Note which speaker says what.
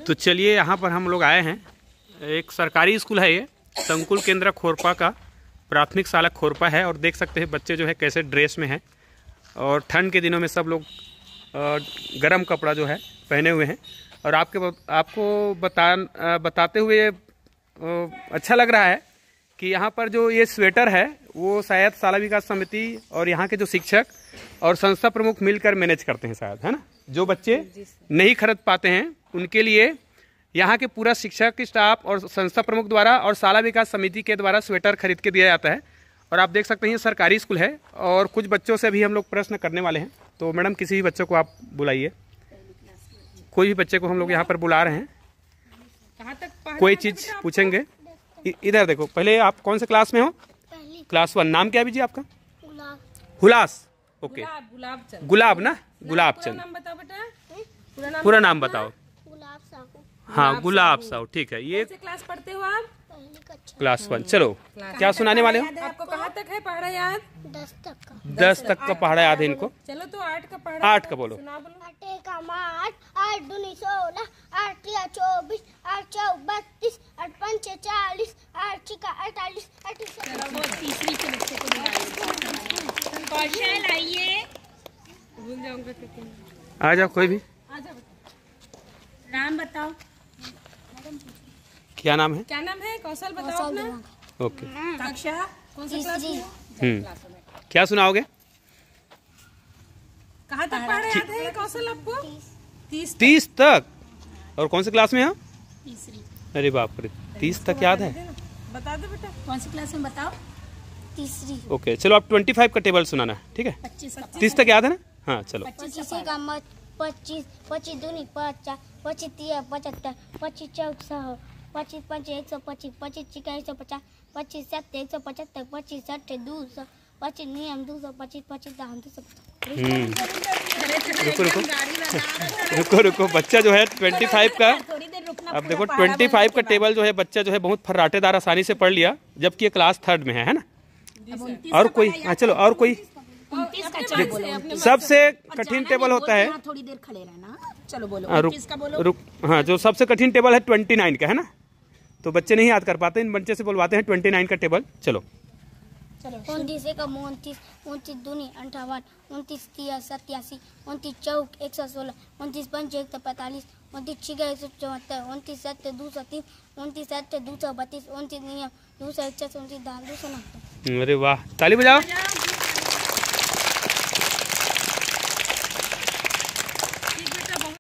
Speaker 1: तो चलिए यहाँ पर हम लोग आए हैं। एक सरकारी स्कूल है ये, संकुल केंद्र खोरपा का प्राथमिक शाला खोरपा है। और देख सकते हैं बच्चे जो है कैसे ड्रेस में हैं, और ठंड के दिनों में सब लोग गर्म कपड़ा जो है पहने हुए हैं। और आपको बताते हुए अच्छा लग रहा है कि यहाँ पर जो ये स्वेटर है वो शायद शाला विकास समिति और यहाँ के जो शिक्षक और संस्था प्रमुख मिलकर मैनेज करते हैं शायद, है ना। जो बच्चे नहीं खरीद पाते हैं उनके लिए यहाँ के पूरा शिक्षक स्टाफ और संस्था प्रमुख द्वारा और शाला विकास समिति के द्वारा स्वेटर खरीद के दिया जाता है। और आप देख सकते हैं ये सरकारी स्कूल है। और कुछ बच्चों से भी हम लोग प्रश्न करने वाले हैं। तो मैडम किसी भी बच्चों को आप बुलाइए, कोई भी बच्चे को हम लोग यहाँ पर बुला रहे हैं, कोई चीज़ पूछेंगे। इधर देखो, पहले आप कौन से क्लास में हो? क्लास 1। नाम क्या है जी आपका? हुलास। ओके, गुलाब ना, गुलाब चंद। पूरा नाम बताओ। हाँ, गुलाब साहू, ठीक है। ये
Speaker 2: क्लास पढ़ते हो आप?
Speaker 1: क्लास 1। चलो, क्या सुनाने वाले हो?
Speaker 2: आपको कहाँ तक है पढ़ा याद?
Speaker 1: 10 तक का पढ़ा याद है इनको।
Speaker 2: चलो तो 8 का पढ़ा।
Speaker 1: 8 का बोलो।
Speaker 3: 8 का 8, 8 दूनी 16, 8 तिया 24, 8 चौक 32, 8 पंचे 40, 8 छिका 48, 8
Speaker 4: तीसरी के बच्चे को बुलाइए। कौशल आइए।
Speaker 2: भूल जाऊंगा।
Speaker 1: आ जाओ, कोई भी।
Speaker 4: नाम बताओ।
Speaker 1: क्या नाम है?
Speaker 2: क्या नाम है? कौशल बताओ अपना।
Speaker 1: ओके।
Speaker 2: कक्षा कौन सी क्लास में?
Speaker 1: क्या सुनाओगे?
Speaker 2: कहाँ तक पढ़े याद है कौशल आपको?
Speaker 1: 30 तक। और कौन सी क्लास में हो?
Speaker 4: तीसरी।
Speaker 1: अरे बाप रे, 30 तक याद है।
Speaker 2: बता दो बेटा।
Speaker 4: कौन सी क्लास में बताओ?
Speaker 3: तीसरी।
Speaker 1: ओके, चलो आप 25 का टेबल सुनाना है, ठीक है। 30 तक याद है ना? हाँ चलो।
Speaker 3: 25 का 25, 25 दूनी 50, 25 तिया 75, 25 चौक 100, 25 पंचे 125, 25 छिका 150, 25 7 175, 25 7 200, 25 नियम 200, 25 25 दाम 200।
Speaker 1: रुको, बच्चा जो है 25 का, अब देखो 25 का टेबल जो है बच्चा जो है बहुत फर्राटेदार आसानी से पढ़ लिया, जबकि ये क्लास 3rd में है ना। और कोई? हाँ चलो, और कोई? सबसे कठिन टेबल होता है,
Speaker 4: थोड़ी देर खड़े रहना। चलो बोलो।
Speaker 1: हाँ, जो सबसे कठिन टेबल है 29 का, है ना। तो बच्चे नहीं याद कर पाते, इन बच्चे से बुलवाते हैं 29 का टेबल। चलो।
Speaker 3: 29 का 29, 29 दूनी 58, 29 तिया 87, 29 चौक 116, 29 पंचे 145, 29 छिका 174, 29 7 230, 29 7 232, 29 नियम 261, 29 दाम 290।
Speaker 1: अरे वाह, ताली बजाओ।